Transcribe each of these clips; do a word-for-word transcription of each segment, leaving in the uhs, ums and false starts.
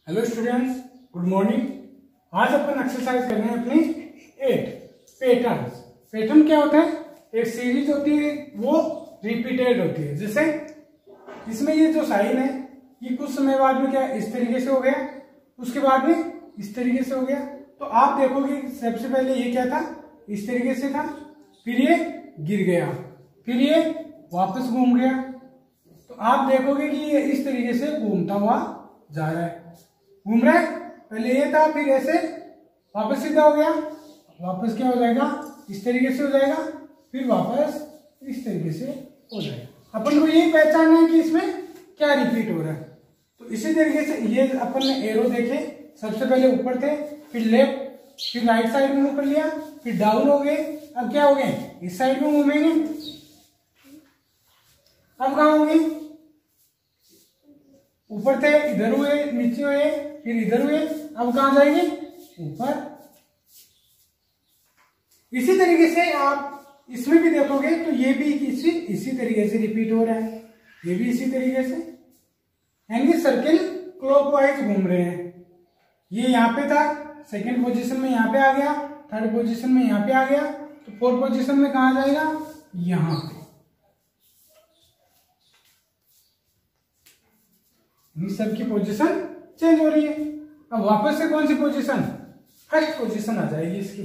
Hello students, good morning. आज अपन exercise कर रहे हैं अपनी एट पैटर्न्स। पैटर्न क्या होता है? एक सीरीज होती है, वो रिपीटेड होती है। जैसे इसमें ये जो साइन है, ये कुछ समय बाद में क्या इस तरीके से हो गया, उसके बाद में इस तरीके से हो गया। तो आप देखोगे सबसे पहले ये क्या था, इस तरीके से था, फिर ये गिर गया, फिर ये वापस घूम गया। तो आप देखोगे कि ये इस तरीके से घूमता हुआ जा रहा है, घूम रहा है। पहले ये था, फिर ऐसे वापस सीधा हो गया, वापस क्या हो जाएगा, इस तरीके से हो जाएगा, फिर वापस इस तरीके से हो जाएगा। अपन को यही पहचानना है कि इसमें क्या रिपीट हो रहा है। तो इसी तरीके से ये अपन ने एरो देखे, सबसे पहले ऊपर थे, फिर लेफ्ट, फिर राइट साइड में कर लिया, फिर डाउन हो गए। अब क्या हो गए, इस साइड में घूमेंगे। अब कहाँ होंगे, ऊपर थे, इधर हुए, नीचे हुए, फिर इधर हुए। अब कहां जाएंगे, ऊपर। इसी तरीके से आप इसमें भी देखोगे तो ये भी इसी इसी तरीके से रिपीट हो रहा है, ये भी इसी तरीके से, यानी सर्किल क्लॉकवाइज घूम रहे हैं। ये यहाँ पे था, सेकंड पोजीशन में यहाँ पे आ गया, थर्ड पोजीशन में यहाँ पे आ गया, तो फोर्थ पोजीशन में कहा जाएगा, यहाँ पे। सबकी पोजीशन चेंज हो रही है। अब वापस से कौन सी पोजीशन, फर्स्ट पोजीशन आ जाएगी इसकी।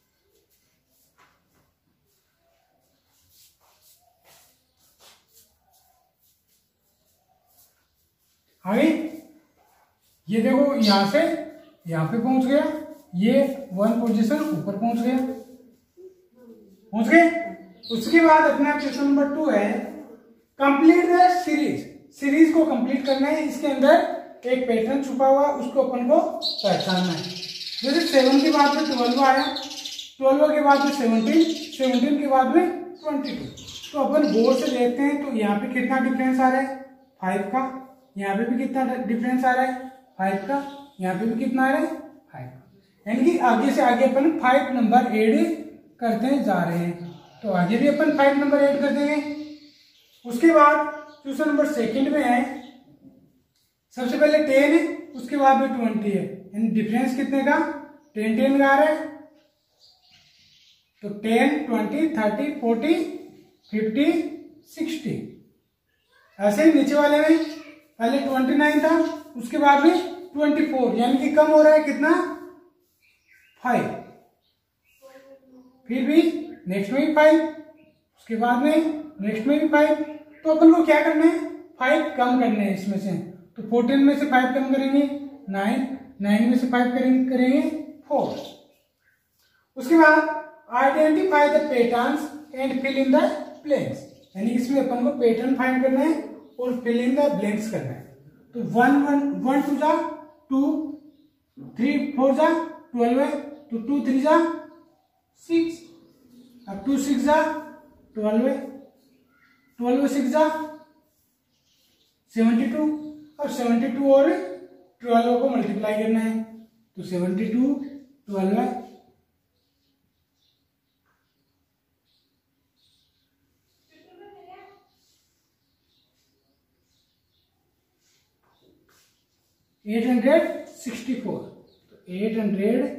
आगे ये देखो, यहां से यहां पे पहुंच गया, ये वन पोजीशन ऊपर पहुंच गया, पहुंच गए। उसके बाद अपना क्वेश्चन नंबर टू है, कंप्लीट द सीरीज। सीरीज को कंप्लीट करना है, इसके अंदर एक पैटर्न छुपा हुआ, उसको अपन को पहचानना है। जैसे सेवन के बाद में ट्वेल्व आया, ट्वेल्व के बाद में सेवनटीन, सेवनटीन के बाद में ट्वेंटी टू। तो अपन गौर से देखते हैं, तो यहाँ पे कितना डिफरेंस आ रहा है, फाइव का। यहाँ पे भी कितना डिफरेंस आ रहा है, फाइव का। यहाँ पे भी कितना आ रहा है, फाइव का। यानी कि आगे से आगे अपन फाइव नंबर एड करते जा रहे हैं। तो आगे भी अपन फाइव नंबर एड कर देंगे। उसके बाद क्वेश्चन नंबर सेकंड में है, सबसे पहले टेन है, उसके बाद में ट्वेंटी है, यानी डिफरेंस कितने का, टेन टेन का आ रहा है। तो ten, twenty, thirty, forty, fifty, sixty. ऐसे ही नीचे वाले में पहले ट्वेंटी नाइन था, उसके बाद में ट्वेंटी फोर, यानी कि कम हो रहा है कितना, फाइव। फिर भी नेक्स्ट में भी फाइव, उसके बाद में नेक्स्ट में भी फाइव। तो अपन को क्या करना है, फाइव कम करने हैं इसमें से। तो फोर्टीन में से फाइव कम करेंगे, नाइन, नाइन में से फाइव करेंगे करेंगे फोर। उसके बाद identify the patterns and fill in the blanks, यानी इसमें अपन को पैटर्न फाइंड करना है और फिल इन द ब्लैंक्स करना है। तो वन वन वन टू जा टू, थ्री फोर जा ट्वेल्व है, तो टू थ्री जा सिक्स, अब टू सिक्स जा ट्वेल्व है, ट्वेल्व सिक्स जा सेवेंटी टू। अब सेवेंटी टू और ट्वेल्व को मल्टीप्लाई करना है, तो सेवेंटी टू ट्वेल्व है, एट हंड्रेड सिक्सटी फोर। तो एट हंड्रेड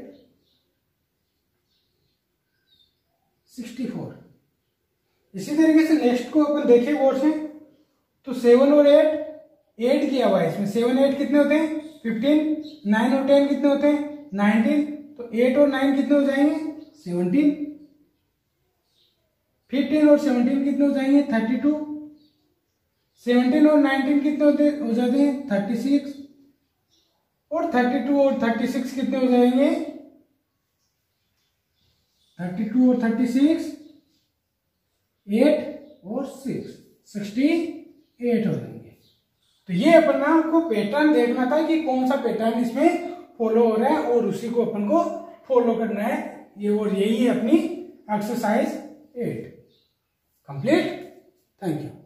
सिक्सटी फोर। इसी तरीके से नेक्स्ट को अपन देखें गौर से, तो सेवन और एट, एट किया हुआ है इसमें, सेवन एट कितने होते हैं, फिफ्टीन, नाइन और टेन कितने होते हैं, नाइनटीन। तो एट और नाइन कितने हो जाएंगे, सेवनटीन। फिफ्टीन और सेवनटीन कितने हो जाएंगे, थर्टी टू। सेवनटीन और नाइनटीन कितने होते हो जाते हैं, थर्टी सिक्स। और थर्टी टू और थर्टी सिक्स कितने हो जाएंगे, थर्टी टू और थर्टी सिक्स, एट और सिक्स, सिक्सटी एट हो जाएंगे। तो ये अपन को पैटर्न देखना था कि कौन सा पैटर्न इसमें फॉलो हो रहा है, और उसी को अपन को फॉलो करना है। ये और यही है अपनी exercise eight complete. Thank you.